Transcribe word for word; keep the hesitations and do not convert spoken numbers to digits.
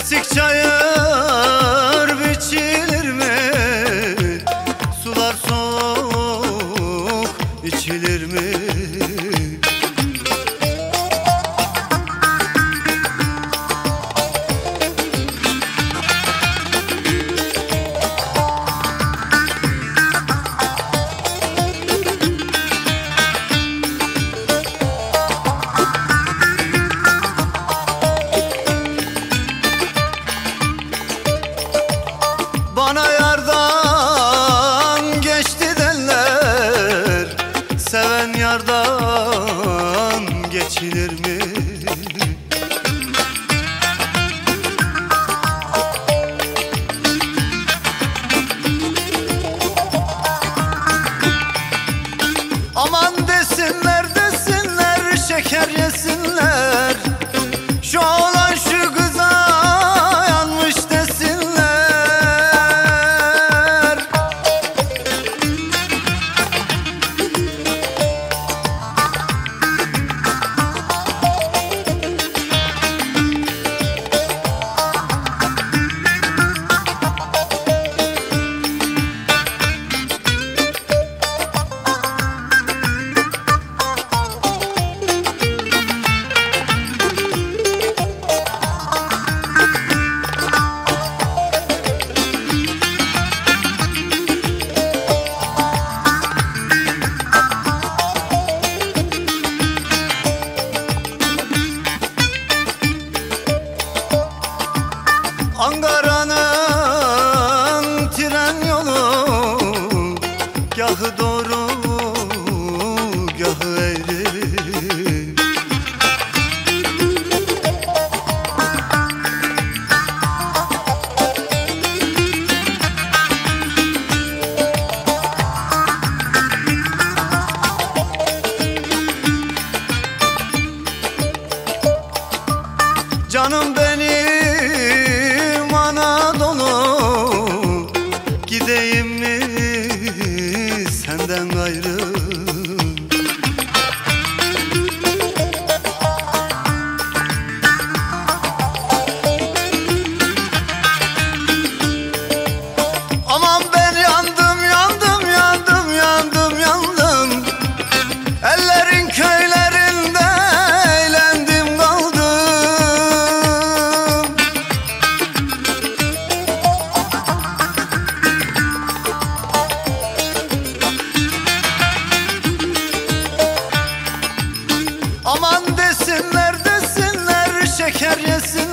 Kesik çayır biçilir mi? Sular soğuk içilir mi? Bana yardan geçti derler, seven yardan geçilir mi? Aman desinler desinler, şeker yesinler, şu olan şu kıza yanmış desinler. Ankara'nın tren yolu gahı doğru gahı eğri. Canım benim Anadolu, gideyim mi senden gayrı? Aman ben yandım yandım yandım yandım yandım, ellerin köylerinde eğlendim kaldım. Aman desinler desinler, şeker yesin